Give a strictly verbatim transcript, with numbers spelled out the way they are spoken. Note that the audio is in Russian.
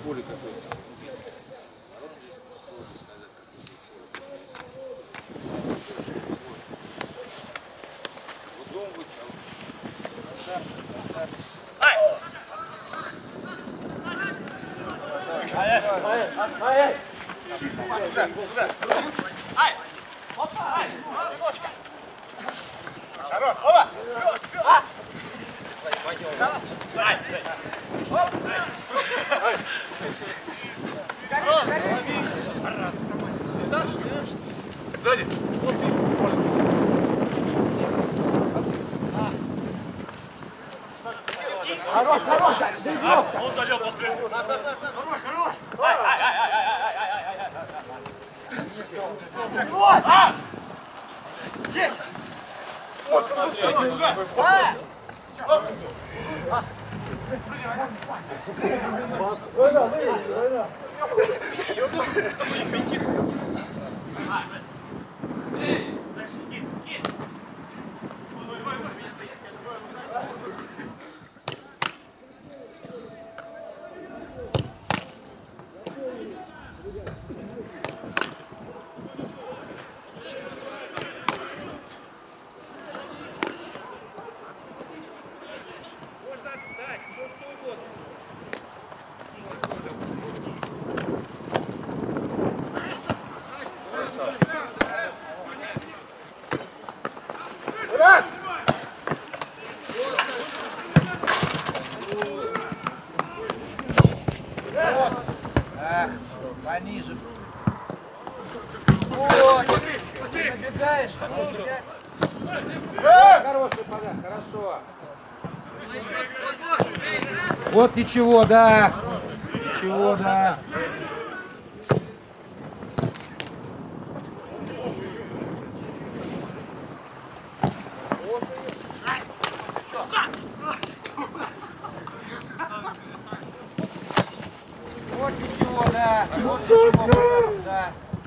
поле какое-то. Вот дом будет стандартный, стандартный. Ай! Ай! Ай! Туда, туда. Ай! Опа! Ай! Немножко! Шарон! Опа! А! Ай! Оп! Ай! Сзади. Вот вижу, можно. Хорош, хорош! Он залил после. Хорош, хорош! Ай, ай, ай, ай, ай, ай, ай, ай, ай. Вот! А! Есть! Вот, а! Можно отстать, все что угодно. Раз! Ах, пониже. Вот, ты набегаешь, хороший поля, хорошо. Вот ничего, да. Ничего, да. Вот ничего, да. Вот ничего, да.